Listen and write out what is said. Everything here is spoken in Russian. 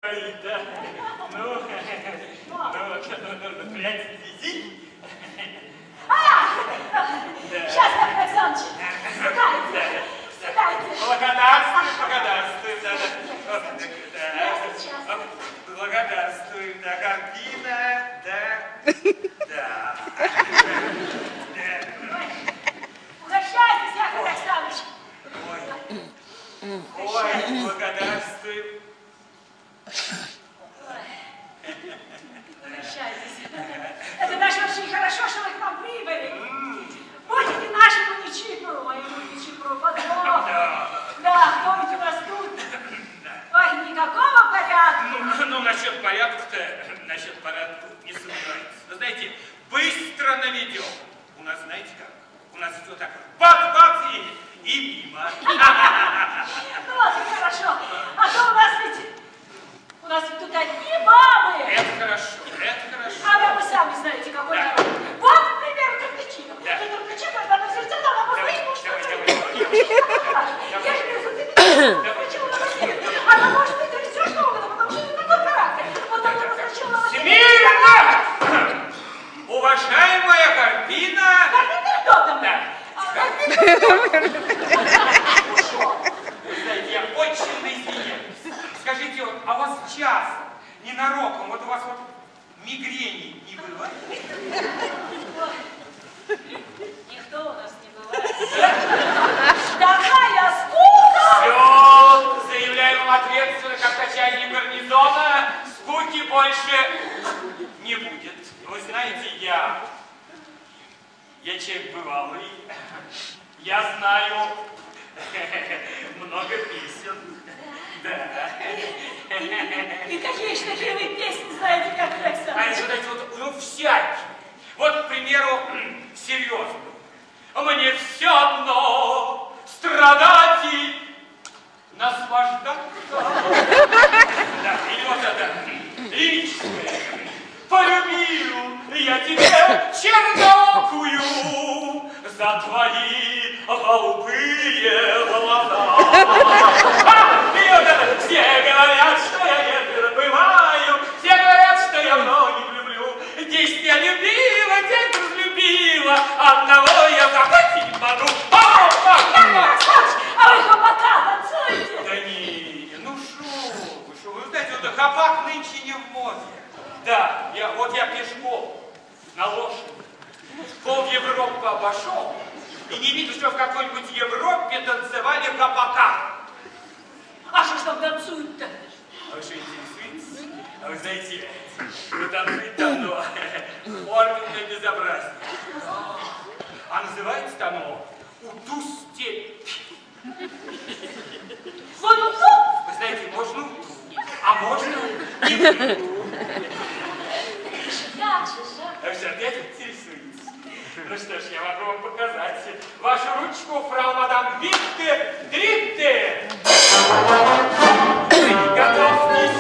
Да. Приятель визит. Сейчас, Александрович. Сядайте. Благодарствую. Благодарствую. Да, картина, да. Угощайтесь, Яков Александрович. Ой, благодарствую. Угощайтесь. Это даже очень хорошо, что вы к нам прибыли. Будете нашему Нечипору, моему Нечипору, подругу. Да, кто ведь у нас тут? Ой, никакого порядка. Ну, насчет порядка не сомневайтесь. Вы знаете, быстро наведем. У нас, знаете как? У нас все так бац-бац и мимо. Ну, вот и хорошо. А то у нас ведь тут одни бабы. Это хорошо. А вы сами знаете, какой народ. Вот, например, Кирпичинов. Кирпичинов, когда на сердце, она постоит, может, я же говорю, она может быть все что угодно, потому что это такой характер. Вот она сначала... Смирно! Уважаемая Карпина! Карпина кто там? Вы знаете, я очень извиняюсь. Скажите, вот, а у вас часто, ненароком, вот у вас вот мигрени не бывает? Никто у нас не бывает. Такая скука! Все, заявляю вам ответственно, как начальник гарнизона, скуки больше не будет. Вы знаете, я человек бывалый, я знаю много песен. Да. И какие же такие вы песни знаете, как Александр? А это, знаете, вот, ну, всякие. Вот, к примеру, серьезно. Мне все одно страдать и наслаждаться. Да, или вот это. Личное. Полюбил я тебя чернокую за твои голубые глаза. И вот это. Все говорят, что я не забываю, все говорят, что я многих люблю. 10 я любила, 10 разлюбила, одного я забыть не могу. А вы хапака танцуете? Да не, ну шо вы знаете, вот хапак нынче не в моде. Да, я пешком, на лошади, пол Европы обошел, и не видел, что в какой-нибудь Европе танцевали в хапаках. А что ж там танцуют-то? А вы что, интересуетесь? А вы знаете, вы танцуете давно, форменное безобразие. А называется оно «Уту степь». Вон уту? Вы знаете, можно уту, а можно не уту. Как же. А вы что, опять интересуетесь? Ну что ж, я могу вам показать вашу ручку, фрау мадам Витте Дритте. Готовьтесь.